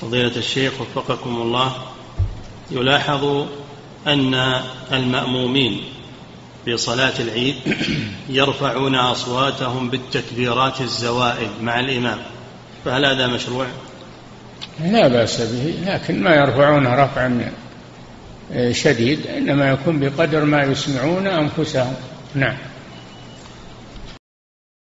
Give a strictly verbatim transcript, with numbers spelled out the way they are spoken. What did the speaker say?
فضيلة الشيخ وفقكم الله، يلاحظ أن المأمومين في صلاة العيد يرفعون أصواتهم بالتكبيرات الزوائد مع الإمام، فهل هذا مشروع؟ لا بأس به، لكن ما يرفعون رفعا شديد، إنما يكون بقدر ما يسمعون أنفسهم. نعم.